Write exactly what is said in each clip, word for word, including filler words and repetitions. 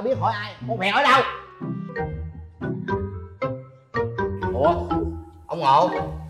biết hỏi ai. Con phèn ở đâu? Ủa ông Ngộ,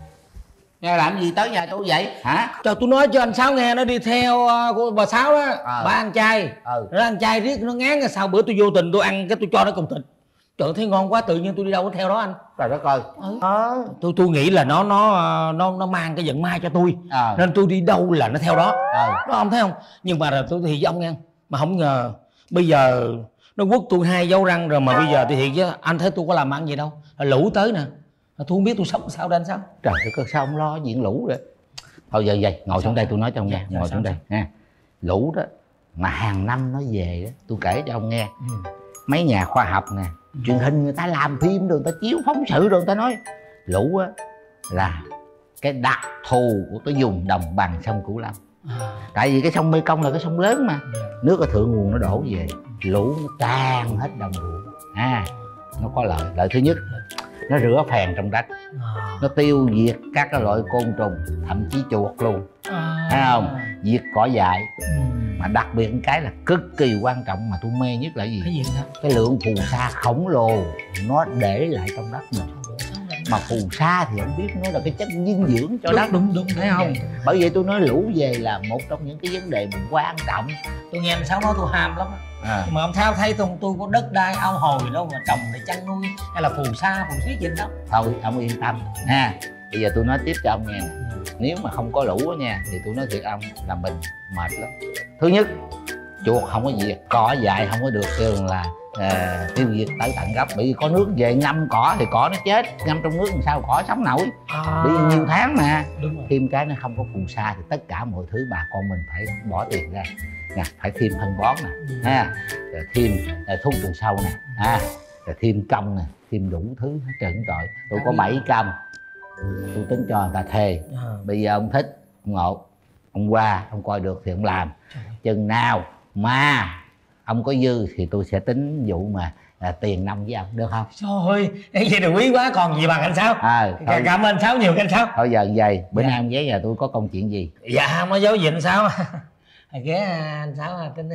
nghe làm gì tới nhà tôi vậy hả? Cho tôi nói cho anh Sáu nghe, nó đi theo uh, của bà Sáu đó. À. Ba ăn chay. Ừ. Nó ăn chay riết nó ngán rồi, sao bữa tôi vô tình tôi ăn cái tôi cho nó cùng thịt. Trời, thấy ngon quá, tự nhiên tôi đi đâu có theo đó anh. Trời đất ơi. Ừ. À. Tôi tôi nghĩ là nó nó nó nó mang cái vận may cho tôi. À. Nên tôi đi đâu là nó theo đó. À. Đó ông thấy không? Nhưng mà rồi tôi thì với ông nghe, mà không ngờ bây giờ nó quất tôi hai dấu răng rồi, mà bây giờ thì thiệt chứ anh thấy tôi có làm ăn gì đâu. Lũ tới nè. Tôi không biết tôi sống sao đây anh Sáu. Trời ơi, sao ông lo chuyện lũ rồi? Thôi giờ vậy, ngồi sao? Xuống đây tôi nói cho ông nghe. Dạ, ngồi xuống đây nha. Lũ đó mà hàng năm nó về đó, tôi kể cho ông nghe. Ừ. Mấy nhà khoa học nè, ừ. truyền hình người ta làm phim rồi, người ta chiếu phóng sự rồi, người ta nói lũ á là cái đặc thù của cái vùng đồng bằng sông Cửu Long. À. Tại vì cái sông Mê Công là cái sông lớn mà, yeah. nước ở thượng nguồn nó đổ về, lũ nó tràn hết đồng ruộng. À, nó có lợi. Lợi thứ nhất, nó rửa phèn trong đất, à. nó tiêu diệt các cái loại côn trùng, thậm chí chuột luôn. À. Thấy không? Diệt cỏ dại. Ừ. Mà đặc biệt cái là cực kỳ quan trọng mà tôi mê nhất là gì? Cái gì đó? Cái lượng phù sa khổng lồ nó để lại trong đất mình. Mà phù sa thì không biết nó là cái chất dinh dưỡng cho đúng, đất. Đúng đúng thấy không? Bởi vậy tôi nói lũ về là một trong những cái vấn đề mình quan trọng. Tôi nghe anh Sáu nói tôi ham lắm. À. Mà ông Thao thấy tôi, tôi có đất đai ao hồ gì đâu mà trồng để chăn nuôi hay là phù sa phù xuyết gì đó. Thôi ông yên tâm ha. Bây giờ tôi nói tiếp cho ông nghe nè. Nếu mà không có lũ đó nha thì tôi nói thiệt ông là mình mệt lắm. Thứ nhất, chuột không có diệt, cỏ dại không có được kêu là à, tiêu diệt tới tận gốc. Bởi vì có nước về ngâm cỏ thì cỏ nó chết, ngâm trong nước làm sao cỏ sống nổi. À. Bởi vì nhiều tháng mà. Thêm cái nó không có phù sa thì tất cả mọi thứ bà con mình phải bỏ tiền ra nè, phải thêm phân bón nè, ừ. ha, rồi thêm uh, thuốc trừ sâu nè, ha, rồi thêm công nè, thêm đủ thứ hết trơn trời. Tôi có bảy trăm, tôi tính cho người ta thuê. À. Bây giờ ông thích, ông Ngộ, ông qua, ông coi được thì ông làm. Chừng nào mà ông có dư thì tôi sẽ tính vụ mà à, tiền nông với ông, được không? Trời ơi, vậy là quý quá, còn gì bằng anh Sáu. À, cảm ơn anh Sáu nhiều anh Sáu. Thôi giờ vậy, bữa dạ. nay ông ghé nhà tôi có công chuyện gì? Dạ không có giấu gì anh Sáu. Ghé anh Sáu tính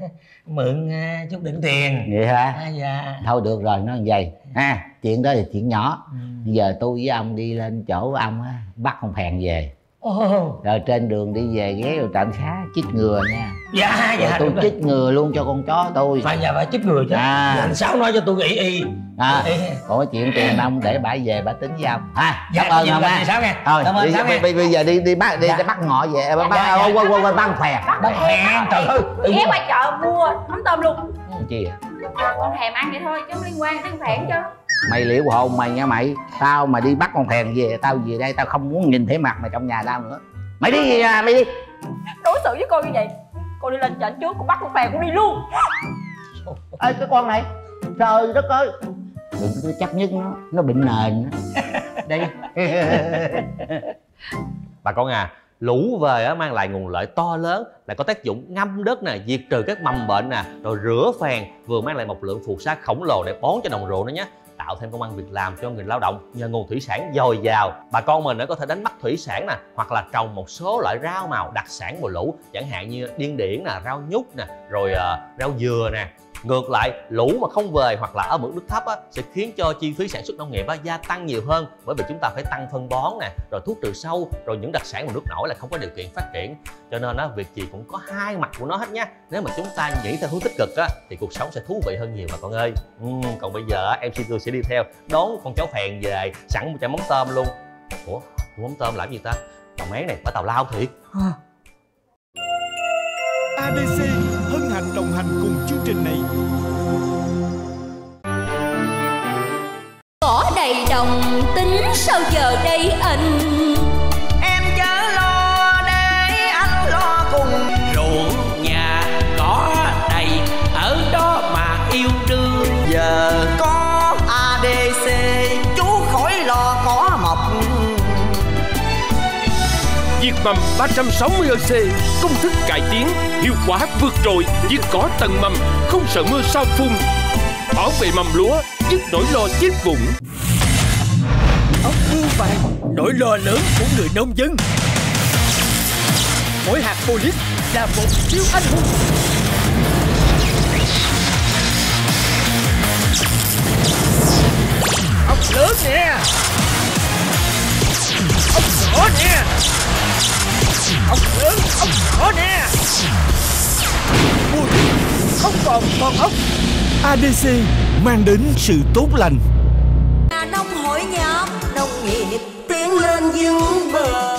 mượn chút đựng tiền. Vậy hả? À, dạ. Thôi được rồi, nó như vậy ha. Chuyện đó là chuyện nhỏ. Ừ. Bây giờ tôi với ông đi lên chỗ ông á, bắt con phèn về. Oh. Rồi trên đường đi về ghé vào trạm xá chích ngừa nha. Dạ rồi dạ tôi chích rồi. ngừa luôn cho con chó tôi. Phải dạ phải chích ngừa chứ. À. Dạ, anh Sáu nói cho tôi nghĩ y. À. Còn cái chuyện tiền nông để bả về bả tính với ông. À, dạ, cảm ơn ông ha. Sáu nghe. Thôi đi, đi, đi, bây giờ đi đi bắt đi, dạ. đi bắt ngọ về bắt dạ, dạ. quên quên quên bắt phèn. Bắt phèn trời ơi. Ghé qua chợ mua mắm tôm luôn. Chi à? Con thèm ăn vậy thôi chứ không liên quan tới phèn chứ. Mày liễu hồn mày nha mày. Tao mà đi bắt con phèn về, tao về đây tao không muốn nhìn thấy mặt mày trong nhà tao nữa. Mày đi gì à, mày đi. Đối xử với con như vậy, con đi lên trển trước, con bắt con phèn con đi luôn. Ê cái con này, trời đất ơi, đừng có chấp nhất nó, nó bệnh nền. Đây. Bà con à, lũ về á mang lại nguồn lợi to lớn, lại có tác dụng ngâm đất nè, diệt trừ các mầm bệnh nè, rồi rửa phèn, vừa mang lại một lượng phù sa khổng lồ để bón cho đồng ruộng nữa nhé. Tạo thêm công ăn việc làm cho người lao động nhờ nguồn thủy sản dồi dào. Bà con mình có thể đánh bắt thủy sản nè, hoặc là trồng một số loại rau màu đặc sản mùa lũ, chẳng hạn như điên điển nè, rau nhút nè, rồi uh, rau dừa nè. Ngược lại, lũ mà không về hoặc là ở mực nước thấp á, sẽ khiến cho chi phí sản xuất nông nghiệp á, gia tăng nhiều hơn, bởi vì chúng ta phải tăng phân bón nè, rồi thuốc trừ sâu, rồi những đặc sản mùa nước nổi là không có điều kiện phát triển. Cho nên á, việc gì cũng có hai mặt của nó hết nhá. Nếu mà chúng ta nghĩ theo hướng tích cực á, thì cuộc sống sẽ thú vị hơn nhiều bà con ơi. uhm, Còn bây giờ em xê tôi sẽ đi theo đón con chó phèn về, sẵn một chai mắm tôm luôn. Ủa, mắm tôm làm gì ta? Tàu mén này phải tàu lao thiệt. à. a đê xê hân hạnh đồng hành cùng chương trình này. Cỏ đầy đồng tính sao giờ đây anh. Em chớ lo để anh lo cùng. Ruộng nhà cỏ đầy ở đó mà yêu đương. Giờ có a đê xê chú khỏi lo cỏ mọc. Diệt mầm ba trăm sáu mươi e xê, công thức cải tiến, hiệu quả vượt trội, diệt cỏ tận mầm, không sợ mưa sao phun, bảo vệ mầm lúa, dứt nỗi lo chết vụng. Ốc bươu vàng, nỗi lo lớn của người nông dân. Mỗi hạt polyp là một siêu anh hùng. ốc lớn nè, ốc nhỏ nè, ốc lớn, ốc nhỏ nè. Ui, không còn con ốc. a đê xê mang đến sự tốt lành. Nông hội nhập nông nghiệp tiến lên vững bền.